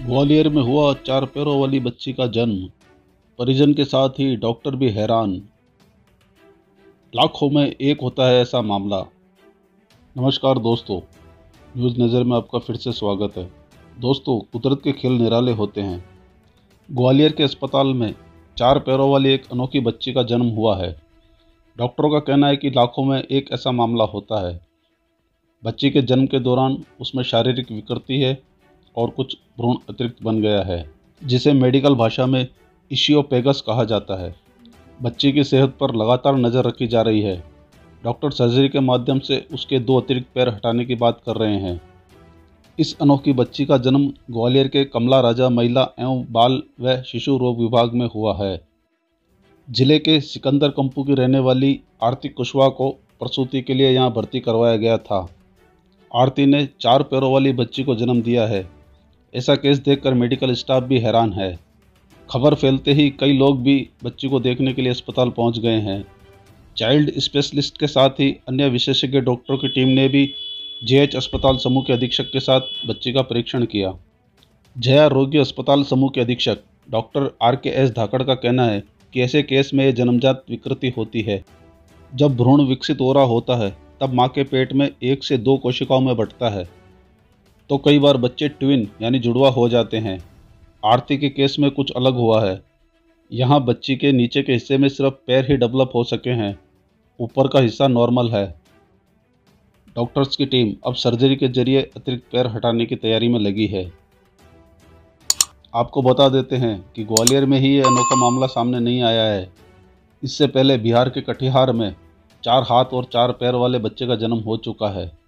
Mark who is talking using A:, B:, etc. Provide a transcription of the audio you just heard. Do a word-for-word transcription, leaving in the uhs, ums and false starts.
A: ग्वालियर में हुआ चार पैरों वाली बच्ची का जन्म। परिजन के साथ ही डॉक्टर भी हैरान। लाखों में एक होता है ऐसा मामला। नमस्कार दोस्तों, न्यूज़ नज़र में आपका फिर से स्वागत है। दोस्तों, कुदरत के खेल निराले होते हैं। ग्वालियर के अस्पताल में चार पैरों वाली एक अनोखी बच्ची का जन्म हुआ है। डॉक्टरों का कहना है कि लाखों में एक ऐसा मामला होता है। बच्ची के जन्म के दौरान उसमें शारीरिक विकृति है और कुछ भ्रूण अतिरिक्त बन गया है, जिसे मेडिकल भाषा में इशियोपेगस कहा जाता है। बच्ची की सेहत पर लगातार नज़र रखी जा रही है। डॉक्टर सर्जरी के माध्यम से उसके दो अतिरिक्त पैर हटाने की बात कर रहे हैं। इस अनोखी बच्ची का जन्म ग्वालियर के कमला राजा महिला एवं बाल व शिशु रोग विभाग में हुआ है। जिले के सिकंदर कंपू की रहने वाली आरती कुशवाहा को प्रसूति के लिए यहां भर्ती करवाया गया था। आरती ने चार पैरों वाली बच्ची को जन्म दिया है। ऐसा केस देखकर मेडिकल स्टाफ भी हैरान है। खबर फैलते ही कई लोग भी बच्ची को देखने के लिए अस्पताल पहुंच गए हैं। चाइल्ड स्पेशलिस्ट के साथ ही अन्य विशेषज्ञ डॉक्टरों की टीम ने भी जेएच अस्पताल समूह के अधीक्षक के साथ बच्ची का परीक्षण किया। जया रोगी अस्पताल समूह के अधीक्षक doctor R K S Dhakad का कहना है कि ऐसे केस में यह जन्मजात विकृति होती है। जब भ्रूण विकसित हो रहा होता है तब माँ के पेट में एक से दो कोशिकाओं में बंटता है, तो कई बार बच्चे ट्विन यानी जुड़वा हो जाते हैं। आरती के केस में कुछ अलग हुआ है। यहाँ बच्ची के नीचे के हिस्से में सिर्फ पैर ही डेवलप हो सके हैं, ऊपर का हिस्सा नॉर्मल है। डॉक्टर्स की टीम अब सर्जरी के जरिए अतिरिक्त पैर हटाने की तैयारी में लगी है। आपको बता देते हैं कि ग्वालियर में ही ये अनोखा मामला सामने नहीं आया है। इससे पहले बिहार के कटिहार में चार हाथ और चार पैर वाले बच्चे का जन्म हो चुका है।